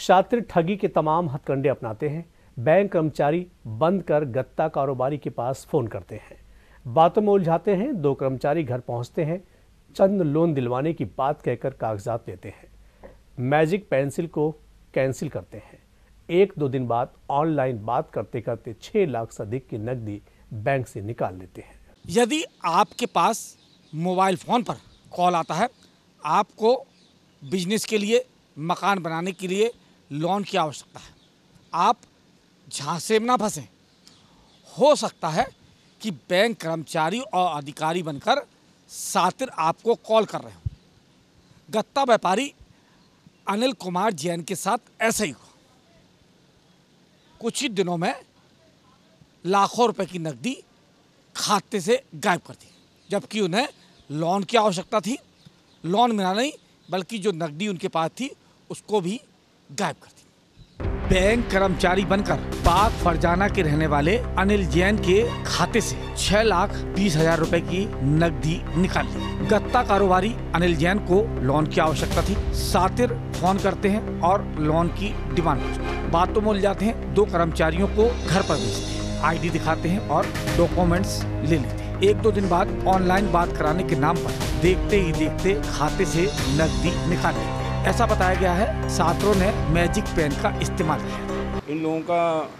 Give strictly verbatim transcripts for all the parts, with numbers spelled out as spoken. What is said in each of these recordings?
शातिर ठगी के तमाम हथकंडे अपनाते हैं। बैंक कर्मचारी बंद कर गत्ता कारोबारी के पास फोन करते हैं, बातों में उलझाते हैं। दो कर्मचारी घर पहुंचते हैं, चंद लोन दिलवाने की बात कहकर कागजात लेते हैं, मैजिक पेंसिल को कैंसिल करते हैं। एक दो दिन बाद ऑनलाइन बात करते करते छह लाख से अधिक की नकदी बैंक से निकाल लेते हैं। यदि आपके पास मोबाइल फ़ोन पर कॉल आता है, आपको बिजनेस के लिए, मकान बनाने के लिए लोन की आवश्यकता है, आप झांसे में ना फंसें। हो सकता है कि बैंक कर्मचारी और अधिकारी बनकर सातिर आपको कॉल कर रहे हो। गत्ता व्यापारी अनिल कुमार जैन के साथ ऐसे ही हुआ। कुछ ही दिनों में लाखों रुपए की नकदी खाते से गायब कर दी, जबकि उन्हें लोन की आवश्यकता थी। लोन मिला नहीं, बल्कि जो नकदी उनके पास थी उसको भी गायब कर दी। बैंक कर्मचारी बनकर पाक फरजाना के रहने वाले अनिल जैन के खाते से छह लाख बीस हजार रुपए की नकदी निकाल ली। गत्ता कारोबारी अनिल जैन को लोन की आवश्यकता थी। सातिर फोन करते हैं और लोन की डिमांड करते हैं। बातों में उलझाते हैं। दो कर्मचारियों को घर पर भेजते हैं, आईडी दिखाते हैं और डॉक्यूमेंट्स ले लेते हैं। एक दो दिन बाद ऑनलाइन बात कराने के नाम पर देखते ही देखते खाते से नकदी निकाल लेते हैं। ऐसा बताया गया है। छात्रों ने मैजिक पेन का इस्तेमाल किया। इन लोगों का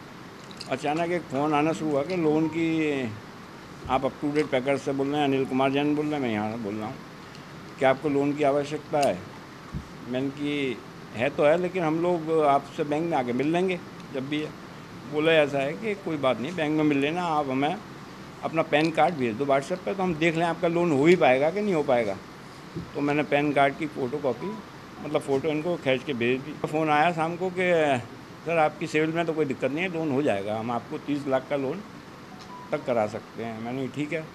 अचानक एक फ़ोन आना शुरू हुआ कि लोन की आप अप टू डेट पैकर से बोल रहे हैं, अनिल कुमार जैन बोल रहे हैं, मैं यहाँ बोल रहा हूँ, क्या आपको लोन की आवश्यकता है? मैंने कि है तो है, लेकिन हम लोग आपसे बैंक में आके मिल लेंगे जब भी है। बोला ऐसा है कि कोई बात नहीं, बैंक में मिल लेना, आप हमें अपना पैन कार्ड भेज दो व्हाट्सएप पे, तो हम देख लें आपका लोन हो ही पाएगा कि नहीं हो पाएगा। तो मैंने पैन कार्ड की फ़ोटो कॉपी, मतलब फ़ोटो इनको खींच के भेज दी। फ़ोन आया शाम को कि सर आपकी सिविल में तो कोई दिक्कत नहीं है, लोन हो जाएगा, हम आपको तीस लाख का लोन तक करा सकते हैं। मैंने ठीक है,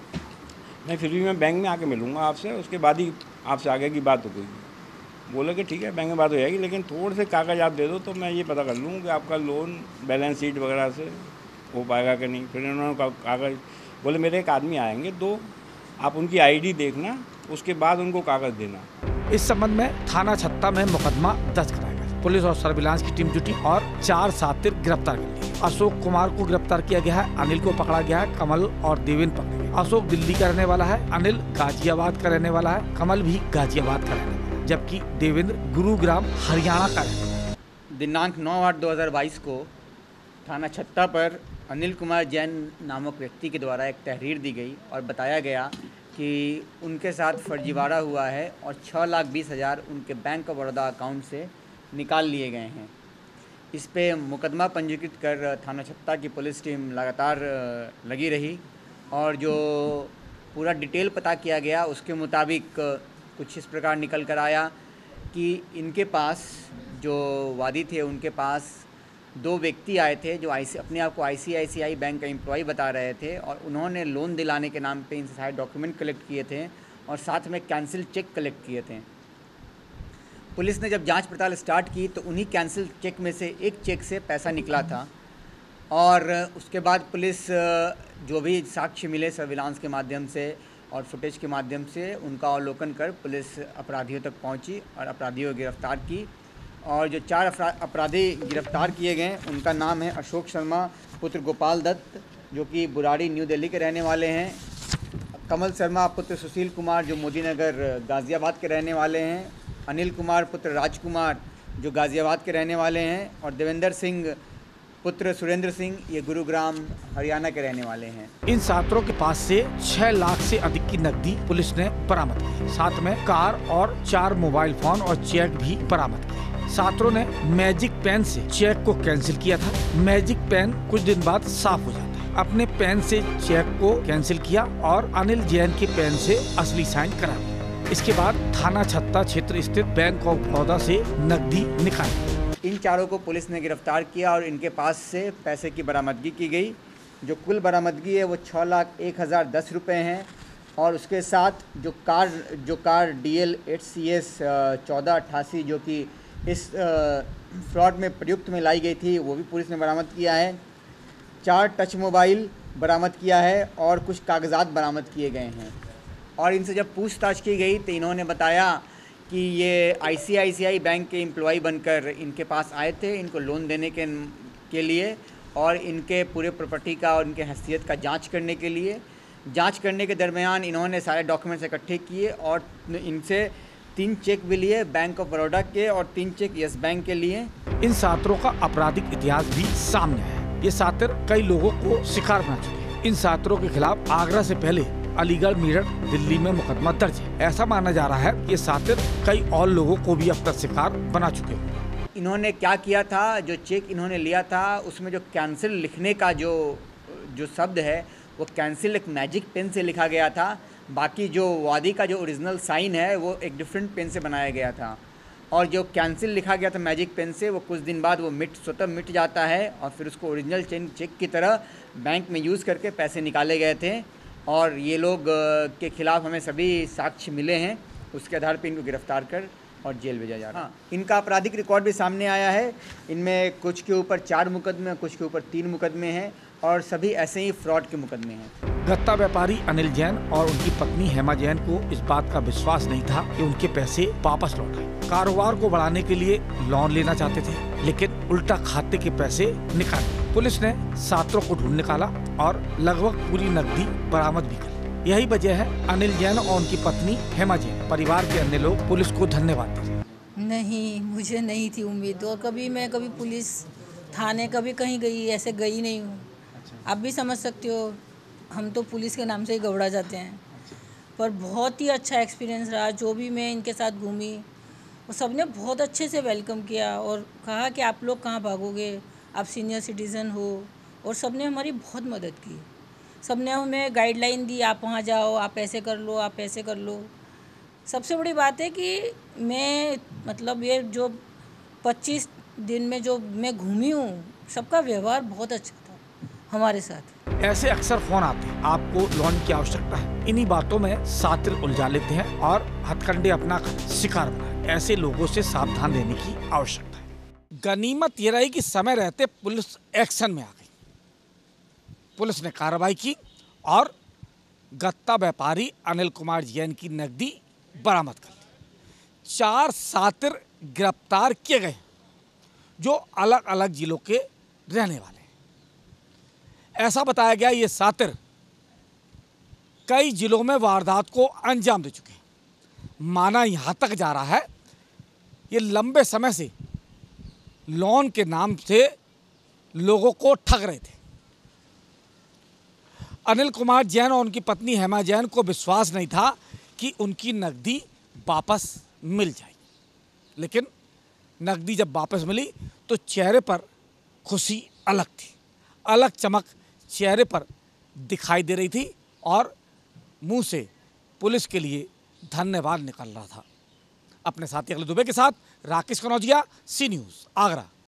मैं फिर भी मैं बैंक में आके मिलूँगा आपसे, उसके बाद ही आपसे आगे की बात होगी। बोले कि ठीक है, बैंक में बात हो जाएगी, लेकिन थोड़े से कागज़ आप दे दो तो मैं ये पता कर लूँ कि आपका लोन बैलेंस शीट वगैरह से हो पाएगा कि नहीं। फिर उन्होंने कागज़ बोले मेरे एक आदमी आएंगे दो, आप उनकी आईडी देखना, उसके बाद उनको कागज़ देना। इस संबंध में थाना छत्ता में मुकदमा दर्ज कराया गया। पुलिस और सर्विलांस की टीम जुटी और चार सातिर गिरफ्तार कर लिए। अशोक कुमार को गिरफ्तार किया गया है, अनिल को पकड़ा गया है, कमल और देवेंद्र पकड़े गए। अशोक दिल्ली का रहने वाला है, अनिल गाजियाबाद का रहने वाला है, कमल भी गाजियाबाद का रहने वाला है, जबकि देवेंद्र गुरुग्राम हरियाणा का रहने वाला है। दिनांक नौ आठ दो हज़ार बाईस को थाना छत्ता पर अनिल कुमार जैन नामक व्यक्ति के द्वारा एक तहरीर दी गई और बताया गया कि उनके साथ फर्जीवाड़ा हुआ है और छः लाख बीस हज़ार उनके बैंक ऑफ बड़ौदा अकाउंट से निकाल लिए गए हैं। इस पे मुकदमा पंजीकृत कर थाना छत्ता की पुलिस टीम लगातार लगी रही और जो पूरा डिटेल पता किया गया उसके मुताबिक कुछ इस प्रकार निकल कर आया कि इनके पास जो वादी थे उनके पास दो व्यक्ति आए थे जो आई अपने आप को आई सी आई सी आई बैंक का एम्प्लॉय बता रहे थे और उन्होंने लोन दिलाने के नाम पे इनसे सारे डॉक्यूमेंट कलेक्ट किए थे और साथ में कैंसिल चेक कलेक्ट किए थे। पुलिस ने जब जांच पड़ताल स्टार्ट की तो उन्हीं कैंसिल चेक में से एक चेक से पैसा निकला था और उसके बाद पुलिस जो भी साक्ष्य मिले सर्विलांस के माध्यम से और फुटेज के माध्यम से उनका अवलोकन कर पुलिस अपराधियों तक पहुँची और अपराधियों को गिरफ्तार की। और जो चार अपराधी गिरफ्तार किए गए उनका नाम है अशोक शर्मा पुत्र गोपाल दत्त जो कि बुराड़ी न्यू दिल्ली के रहने वाले हैं, कमल शर्मा पुत्र सुशील कुमार जो मोदी नगर गाज़ियाबाद के रहने वाले हैं, अनिल कुमार पुत्र राजकुमार जो गाज़ियाबाद के रहने वाले हैं और देवेंद्र सिंह पुत्र सुरेंद्र सिंह ये गुरुग्राम हरियाणा के रहने वाले हैं। इन छात्रों के पास से छह लाख से अधिक की नकदी पुलिस ने बरामद की, साथ में कार और चार मोबाइल फोन और चेक भी बरामद किए। छात्रों ने मैजिक पेन से चेक को कैंसिल किया था। मैजिक पेन कुछ दिन बाद साफ हो जाता है। अपने पेन से चेक को कैंसिल किया और अनिल जैन के पेन से असली साइन करा दिया। इसके बाद थाना छत्ता क्षेत्र स्थित बैंक ऑफ बड़ौदा से नकदी निकाली। इन चारों को पुलिस ने गिरफ्तार किया और इनके पास से पैसे की बरामदगी की गई। जो कुल बरामदगी है वो छः लाख एक हज़ार दस रुपये हैं और उसके साथ जो कार जो car D L eight C S चौदह अट्ठासी जो कि इस फ्रॉड में प्रयुक्त में लाई गई थी वो भी पुलिस ने बरामद किया है। चार टच मोबाइल बरामद किया है और कुछ कागजात बरामद किए गए हैं। और इनसे जब पूछताछ की गई तो इन्होंने बताया कि ये आईसीआईसीआई बैंक के एम्प्लॉय बनकर इनके पास आए थे इनको लोन देने के के लिए और इनके पूरे प्रॉपर्टी का और इनके हैसियत का जांच करने के लिए। जांच करने के दरमियान इन्होंने सारे डॉक्यूमेंट्स इकट्ठे किए और इनसे तीन चेक भी लिए बैंक ऑफ बड़ौदा के और तीन चेक यस बैंक के लिए। इन सातिरों का आपराधिक इतिहास भी सामने है। ये सातिर कई लोगों को शिकार बना चुके हैं। इन सातिरों के खिलाफ आगरा से पहले अलीगढ़, मेरठ, दिल्ली में मुकदमा दर्ज है। ऐसा माना जा रहा है कि ये सातिर कई और लोगों को भी अब तक शिकार बना चुके हैं। इन्होंने क्या किया था, जो चेक इन्होंने लिया था उसमें जो कैंसिल लिखने का जो जो शब्द है वो कैंसिल एक मैजिक पेन से लिखा गया था। बाकी जो वादी का जो ओरिजिनल साइन है वो एक डिफरेंट पेन से बनाया गया था और जो कैंसिल लिखा गया था मैजिक पेन से वो कुछ दिन बाद वो मिट स्वतः मिट जाता है और फिर उसको ओरिजिनल चेक की तरह बैंक में यूज़ करके पैसे निकाले गए थे। और ये लोग के खिलाफ हमें सभी साक्ष्य मिले हैं, उसके आधार पर इनको गिरफ्तार कर और जेल भेजा जा रहा है। हाँ, इनका आपराधिक रिकॉर्ड भी सामने आया है। इनमें कुछ के ऊपर चार मुकदमे, कुछ के ऊपर तीन मुकदमे हैं और सभी ऐसे ही फ्रॉड के मुकदमे हैं। गत्ता व्यापारी अनिल जैन और उनकी पत्नी हेमा जैन को इस बात का विश्वास नहीं था कि उनके पैसे वापस लौट आए। कारोबार को बढ़ाने के लिए लोन लेना चाहते थे, लेकिन उल्टा खाते के पैसे निकाल लिए। पुलिस ने सातिरों को ढूंढ निकाला और लगभग पूरी नकदी बरामद भी कर। यही वजह है अनिल जैन और उनकी पत्नी हेमा जैन, परिवार के अन्य लोग पुलिस को धन्यवाद देते। नहीं, मुझे नहीं थी उम्मीद और कभी मैं कभी पुलिस थाने कभी कहीं गई ऐसे गई नहीं हूँ। आप भी समझ सकते हो, हम तो पुलिस के नाम से ही घबरा जाते हैं। पर बहुत ही अच्छा एक्सपीरियंस रहा। जो भी मैं इनके साथ घूमी वो सबने बहुत अच्छे से वेलकम किया और कहा कि आप लोग कहाँ भागोगे, आप सीनियर सिटीज़न हो। और सबने हमारी बहुत मदद की। सबने हमें गाइडलाइन दी, आप वहाँ जाओ, आप ऐसे कर लो, आप ऐसे कर लो। सबसे बड़ी बात है कि मैं मतलब ये जो पच्चीस दिन में जो मैं घूमी हूँ, सबका व्यवहार बहुत अच्छा था हमारे साथ। ऐसे अक्सर फोन आते हैं, आपको लोन की आवश्यकता है। इन्हीं बातों में सातिर उलझा लेते हैं और हथकंडे अपना शिकार बनाए। ऐसे लोगों से सावधान रहने की आवश्यकता है। गनीमत ये रही कि समय रहते पुलिस एक्शन में आ गई। पुलिस ने कार्रवाई की और गत्ता व्यापारी अनिल कुमार जैन की नकदी बरामद कर ली। चार सातिर गिरफ्तार किए गए जो अलग अलग जिलों के रहने वाले हैं। ऐसा बताया गया ये सातिर कई जिलों में वारदात को अंजाम दे चुके हैं। माना यहाँ तक जा रहा है ये लंबे समय से लोन के नाम से लोगों को ठग रहे थे। अनिल कुमार जैन और उनकी पत्नी हेमा जैन को विश्वास नहीं था कि उनकी नकदी वापस मिल जाएगी, लेकिन नकदी जब वापस मिली तो चेहरे पर खुशी अलग थी। अलग चमक चेहरे पर दिखाई दे रही थी और मुंह से पुलिस के लिए धन्यवाद निकल रहा था। अपने साथी अगले दुबे के साथ राकेश कनौजिया, सी न्यूज़, आगरा।